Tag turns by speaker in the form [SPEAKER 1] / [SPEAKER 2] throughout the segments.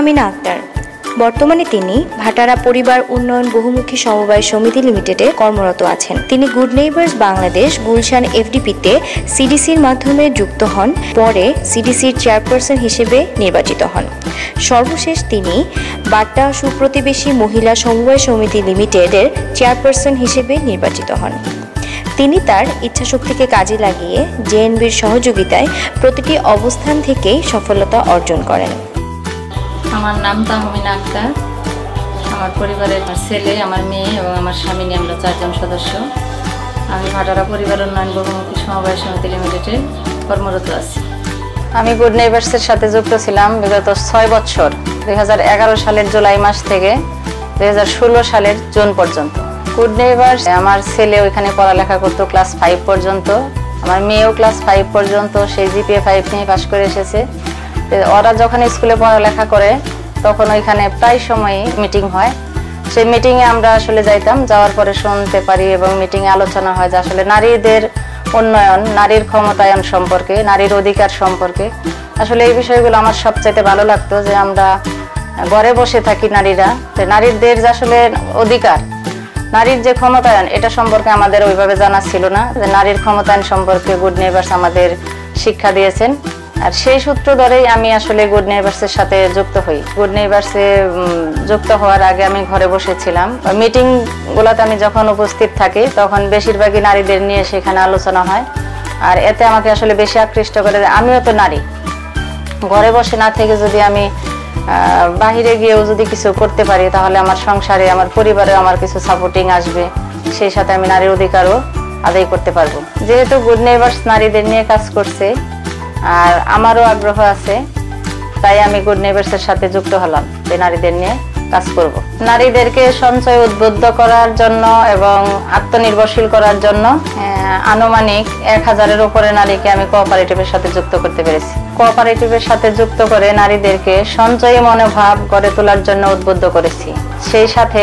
[SPEAKER 1] তাহমিনা আক্তার। বর্তমানে তিনি ভাটারা পরিবার উন্নয়ন বহুমুখী সমবায় সমিতি লিমিটেডে কর্মরত আছেন। তিনি গুড নেইবার্স বাংলাদেশ গুলশান এফডিপিতে সিডিসির মাধ্যমে যুক্ত হন, পরে সিডিসির চেয়ারপারসন হিসেবে নির্বাচিত হন। সর্বশেষ তিনি বাড্ডা সুপ্রতিবেশী মহিলা সমবায় সমিতি লিমিটেডের চেয়ারপারসন হিসেবে নির্বাচিত হন। তিনি তার ইচ্ছাশক্তিকে কাজে লাগিয়ে জেএনবির সহযোগিতায় প্রতিটি অবস্থান থেকেই সফলতা অর্জন করেন।
[SPEAKER 2] আমার নাম তাহমিনা আক্তার। আমার পরিবারের ছেলে, আমার মেয়ে এবং আমার স্বামী নিয়ে আমরা 4 জন সদস্য। আমি ভাটারা পরিবার উন্নয়ন বহুমুখী সমবায় সমিতি লিমিটেডে কর্মরত আছি। আমি গুড নেইবার্সের সাথে যুক্ত ছিলাম বিগত 6 বছর, 2011 সালের জুলাই মাস থেকে 2016 সালের জুন পর্যন্ত। গুড নেইবার্স আমার ছেলে ওইখানে পড়ালেখা করতো ক্লাস 5 পর্যন্ত, আমার মেয়েও ক্লাস 5 পর্যন্ত, সেই জিপিএ 5 নিয়ে পাশ করে এসেছে। ওরা যখন স্কুলে পড়ালেখা করে তখন ওইখানে প্রায় সময়ই মিটিং হয়। সেই মিটিংয়ে আমরা আসলে যাইতাম, যাওয়ার পরে শুনতে পারি এবং মিটিংয়ে আলোচনা হয় যে আসলে নারীদের উন্নয়ন, নারীর ক্ষমতায়ন সম্পর্কে, নারীর অধিকার সম্পর্কে। আসলে এই বিষয়গুলো আমার সবচাইতে ভালো লাগতো যে আমরা ঘরে বসে থাকি নারীরা, যে নারীদের যে আসলে অধিকার, নারীর যে ক্ষমতায়ন, এটা সম্পর্কে আমাদের ওইভাবে জানা ছিল না। যে নারীর ক্ষমতায়ন সম্পর্কে গুড নেইবার্স আমাদের শিক্ষা দিয়েছেন। আর সেই সূত্র ধরেই আমি আসলে গুড নেইবার্সের সাথে যুক্ত হই। গুড নেইবার্সে যুক্ত হওয়ার আগে আমি ঘরে বসেছিলাম। মিটিংগুলোতে আমি যখন উপস্থিত থাকি তখন বেশিরভাগই নারীদের নিয়ে সেখানে আলোচনা হয়। আর এতে আমাকে আসলে বেশি আকৃষ্ট করে, আমিও তো নারী, ঘরে বসে না থেকে যদি আমি বাহিরে গিয়েও যদি কিছু করতে পারি তাহলে আমার সংসারে, আমার পরিবারে আমার কিছু সাপোর্টিং আসবে, সেই সাথে আমি নারীর অধিকারও আদায় করতে পারবো। যেহেতু গুড নেইবার্স নারীদের নিয়ে কাজ করছে আর আমারও আগ্রহ আছে, তাই আমি গুড নেইবার্সের সাথে যুক্ত হলাম যে নারীদের নিয়ে কাজ করব। নারীদেরকে সঞ্চয় উদ্বুদ্ধ করার জন্য এবং আত্মনির্ভরশীল করার জন্য আনুমানিক 1000-এর উপরে নারীকে আমি কোঅপারেটিভের সাথে যুক্ত করতে পেরেছি। কোঅপারেটিভের সাথে যুক্ত করে নারীদেরকে সঞ্চয়ী মনোভাব গড়ে তোলার জন্য উদ্বুদ্ধ করেছি। সেই সাথে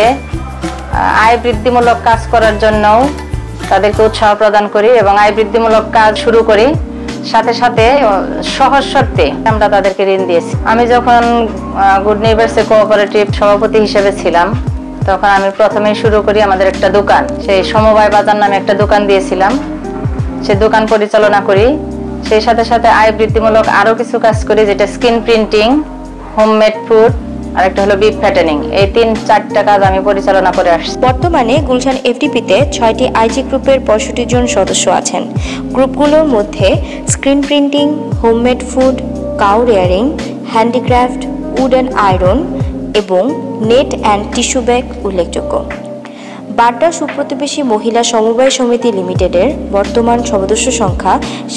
[SPEAKER 2] আয় বৃদ্ধিমূলক কাজ করার জন্যও তাদেরকে উৎসাহ প্রদান করি এবং আয় বৃদ্ধিমূলক কাজ শুরু করি। সাথে সাথে সহজ শর্তে আমরা তাদেরকে ঋণ দিয়েছি। আমি যখন গুড নেইবার্সে কোঅপারেটিভ সভাপতি হিসেবে ছিলাম তখন আমি প্রথমেই শুরু করি আমাদের একটা দোকান, সেই সমবায় বাজার নামে একটা দোকান দিয়েছিলাম, সেই দোকান পরিচালনা করি। সেই সাথে সাথে আয় বৃদ্ধিমূলক আরো কিছু কাজ করি, যেটা স্কিন প্রিন্টিং, হোমমেড ফুড আর একটা হলো বিফ ফ্যাটেনিং। এই 3-4টা কাজ আমি পরিচালনা করে আসছি।
[SPEAKER 1] বর্তমানে গুলশান এফডিপিতে 6টি আইজি গ্রুপের 65 জন সদস্য আছেন। গ্রুপগুলোর মধ্যে screen printing, homemade food, cow rearing, handicraft, wood and iron এবং নেট অ্যান্ড টিস্যু ব্যাগ উল্লেখযোগ্য। বাড্ডা সুপ্রতিবেশী মহিলা সমবায় সমিতি লিমিটেডের বর্তমান সদস্য সংখ্যা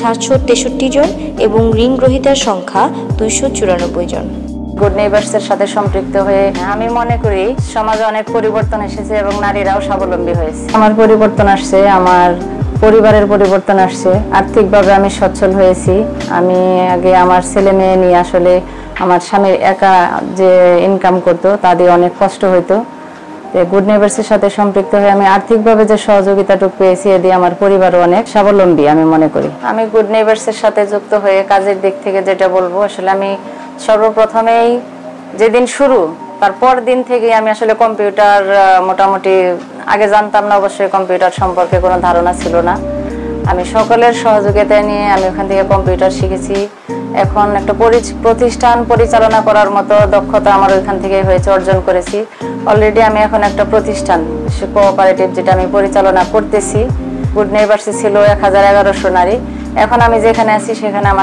[SPEAKER 1] 763 জন এবং ঋণ গ্রহীতার সংখ্যা 294 জন।
[SPEAKER 2] গুড নেইবার্সের সাথে সম্পৃক্ত হয়ে আমি মনে করি সমাজে অনেক পরিবর্তন এসেছে এবং নারীরাও স্বাবলম্বী হয়েছে। আমার পরিবর্তন আসছে, আমার পরিবারের পরিবর্তন আসছে, আর্থিকভাবে আমি সচ্ছল হয়েছি। আমি আগে আমার ছেলে মেয়ে নিয়ে আসলে আমার স্বামীর একা যে ইনকাম করতো তা দিয়ে অনেক কষ্ট হইতো। গুড নেইবার্সের সাথে সম্পৃক্ত হয়ে আমি আর্থিকভাবে যে সহযোগিতাটুকু পেয়েছি এ দিয়ে আমার পরিবারও অনেক স্বাবলম্বী আমি মনে করি। আমি গুড নেইবার্সের সাথে যুক্ত হয়ে কাজের দিক থেকে যেটা বলবো, আসলে আমি সর্বপ্রথমেই যেদিন শুরু তারপর দিন থেকে আমি আসলে কম্পিউটার মোটামুটি আগে জানতাম না, অবশ্যই কম্পিউটার সম্পর্কে কোনো ধারণা ছিল না। আমি সকলের সহযোগিতা নিয়ে আমি ওখান থেকে কম্পিউটার শিখেছি। এখন একটা প্রতিষ্ঠান পরিচালনা করার মতো দক্ষতা আমার ওইখান থেকে হয়েছে, অর্জন করেছি। অলরেডি আমি এখন একটা প্রতিষ্ঠান কোঅপারেটিভ যেটা আমি পরিচালনা করতেছি। গুড নেইবার্সে ছিল 1100 নারী, এখন আমি যেখানে আছি সেখানে আমার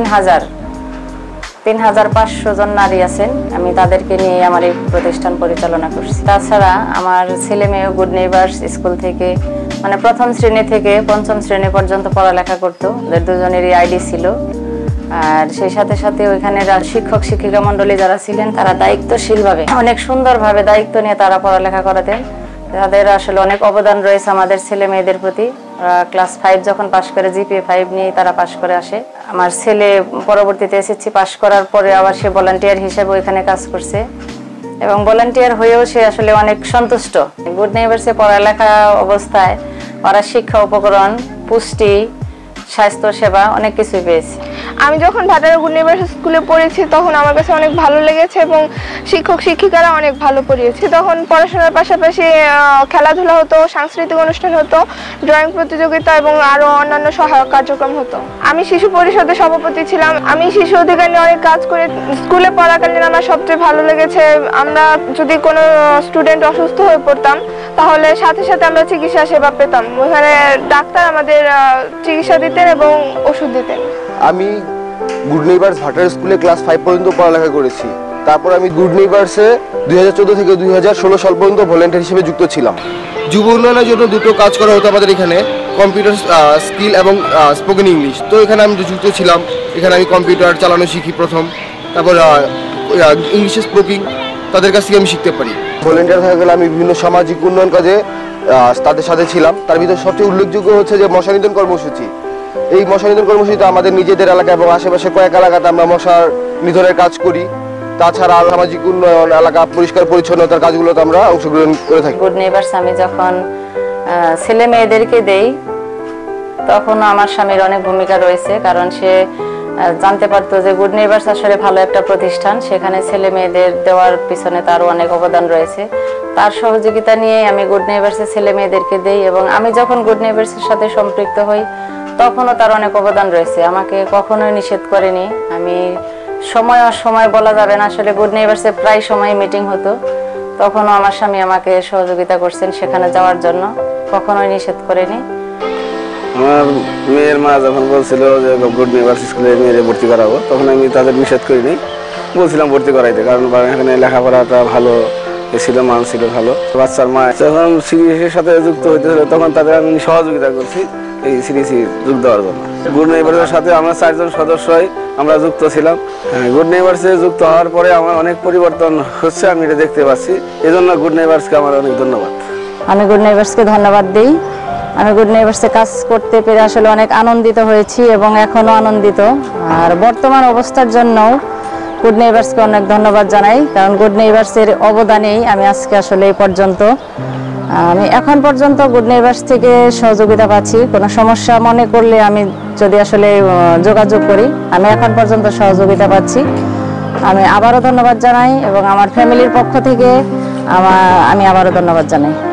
[SPEAKER 2] 3500 জন নারী আছেন। আমি তাদেরকে নিয়ে আমার এই প্রতিষ্ঠান পরিচালনা করছি। তাছাড়া আমার ছেলে মেয়েও গুড নেইবার্স স্কুল থেকে মানে প্রথম শ্রেণী থেকে পঞ্চম শ্রেণী পর্যন্ত পড়ালেখা করতো, ওদের দুজনেরই আইডি ছিল। আর সেই সাথে সাথে ওইখানে শিক্ষক শিক্ষিকা মন্ডলী যারা ছিলেন তারা দায়িত্বশীলভাবে অনেক সুন্দরভাবে দায়িত্ব নিয়ে তারা পড়ালেখা করাতেন। তাদের আসলে অনেক অবদান রয়েছে আমাদের ছেলে মেয়েদের প্রতি। ক্লাস 5 যখন পাশ করে জিপিএ 5 নিয়ে তারা পাশ করে আসে। আমার ছেলে পরবর্তীতে এসএসসি পাশ করার পরে আবার সে ভলান্টিয়ার হিসেবে ওইখানে কাজ করছে এবং ভলান্টিয়ার হয়েও সে আসলে অনেক সন্তুষ্ট। গুড নেইবার্সে পড়ালেখা অবস্থায় ওরা শিক্ষা উপকরণ, পুষ্টি, স্বাস্থ্য সেবা অনেক কিছুই পেয়েছে।
[SPEAKER 3] আমি যখন ভাটারা গুড নেইবার্স স্কুলে পড়েছি তখন আমার কাছে অনেক ভালো লেগেছে এবং শিক্ষক শিক্ষিকারা অনেক ভালো পড়িয়েছে। তখন পড়াশোনার পাশাপাশি খেলাধুলা হতো, সাংস্কৃতিক অনুষ্ঠান হতো, ড্রয়িং প্রতিযোগিতা এবং আরও অন্যান্য সহায়ক কার্যক্রম হতো। আমি শিশু পরিষদের সভাপতি ছিলাম। আমি শিশু অধিকার নিয়ে অনেক কাজ করে স্কুলে পড়াকালীন আমার সবচেয়ে ভালো লেগেছে, আমরা যদি কোনো স্টুডেন্ট অসুস্থ হয়ে পড়তাম তাহলে সাথে সাথে আমরা চিকিৎসা সেবা পেতাম। ওখানে ডাক্তার আমাদের চিকিৎসা দিতেন এবং ওষুধ দিতেন।
[SPEAKER 4] আমি গুড নেইবার্স ভাটারা স্কুলে ক্লাস 5 পর্যন্ত পড়ালেখা করেছি। তারপর আমি গুড নেইবার্সে 2014 থেকে 2016 সাল পর্যন্ত ভলেন্টিয়ার হিসেবে যুক্ত ছিলাম। যুব উন্নয়নের জন্য দুটো কাজ করা হতো আমাদের এখানে, কম্পিউটার স্কিল এবং স্পোকেন ইংলিশ। তো এখানে আমি যুক্ত ছিলাম। এখানে আমি কম্পিউটার চালানো শিখি প্রথম, তারপর ইংলিশে স্পোকিং তাদের কাছ থেকে আমি শিখতে পারি। ভলেন্টিয়ার হয়ে গেলে আমি বিভিন্ন সামাজিক উন্নয়ন কাজে তাদের সাথে ছিলাম। তার ভিতরে সবচেয়ে উল্লেখযোগ্য হচ্ছে যে মশা নিধন কর্মসূচি। এই মশা নিধন কর্মসূচিতে আমাদের নিজেদের এলাকা এবং আশেপাশে কয়েক এলাকাতে আমরা মশার নিধনের কাজ করি। তাছাড়া সামাজিক উন্নয়ন, এলাকা পরিষ্কার পরিচ্ছন্নতার কাজগুলোতে আমরা অংশগ্রহণ করে থাকি।
[SPEAKER 2] গুড নেইবার্স আমি যখন ছেলে মেয়েদেরকে দেই তখন আমার স্বামীর অনেক ভূমিকা রয়েছে, কারণ সে জানতে পারতো যে গুড নেইবার্স আসলে ভালো একটা প্রতিষ্ঠান, সেখানে ছেলে মেয়েদের দেওয়ার পিছনে তারও অনেক অবদান রয়েছে। তার সহযোগিতা নিয়ে আমি গুড নেইবার্সের ছেলে মেয়েদেরকে দেই এবং আমি যখন গুড নেইবার্সের সাথে সম্পৃক্ত হই তখনও তার অনেক অবদান রয়েছে। আমাকে কখনোই নিষেধ করেনি। আমি সময় অসময় বলা যাবে না, আসলে গুড নেইবার্সে প্রায় সময় মিটিং হতো, তখনও আমার স্বামী আমাকে সহযোগিতা করছেন সেখানে যাওয়ার জন্য, কখনোই নিষেধ করেনি।
[SPEAKER 5] আমার মেয়ের মা যখন বলছিল যে গুড নেইবার্স স্কুলে মেয়েদের ভর্তি করাবো, তখন আমি তাদের নিষেধ করিনি, বলছিলাম ভর্তি করাইতে, কারণ এখানে লেখাপড়াটা ভালো ছিল, মান ছিল ভালো। বাচ্চার মা যখন সিরিজের সাথে যুক্ত হইতেছিল তখন তাদের আমি সহযোগিতা করছি এই সিরিজে যোগ দেওয়ার জন্য। গুড নেইবার্সের সাথে আমরা 4 জন সদস্যই আমরা যুক্ত ছিলাম। গুড নেইবার্সে যুক্ত হওয়ার পরে আমার অনেক পরিবর্তন হচ্ছে, আমি এটা দেখতে পাচ্ছি। এজন্য গুড নেইবার্সকে আমার অনেক ধন্যবাদ।
[SPEAKER 2] আমি গুড নেইবার্সকে ধন্যবাদ দিই। আমি গুড নেইবার্সে কাজ করতে পেরে আসলে অনেক আনন্দিত হয়েছি এবং এখনও আনন্দিত। আর বর্তমান অবস্থার জন্য গুড নেইবার্সকে অনেক ধন্যবাদ জানাই, কারণ গুড নেইবার্সের অবদানেই আমি আজকে আসলে এই পর্যন্ত, আমি এখন পর্যন্ত গুড নেইবার্স থেকে সহযোগিতা পাচ্ছি। কোনো সমস্যা মনে করলে আমি যদি আসলে যোগাযোগ করি, আমি এখন পর্যন্ত সহযোগিতা পাচ্ছি। আমি আবারও ধন্যবাদ জানাই এবং আমার ফ্যামিলির পক্ষ থেকে আমি আবারও ধন্যবাদ জানাই।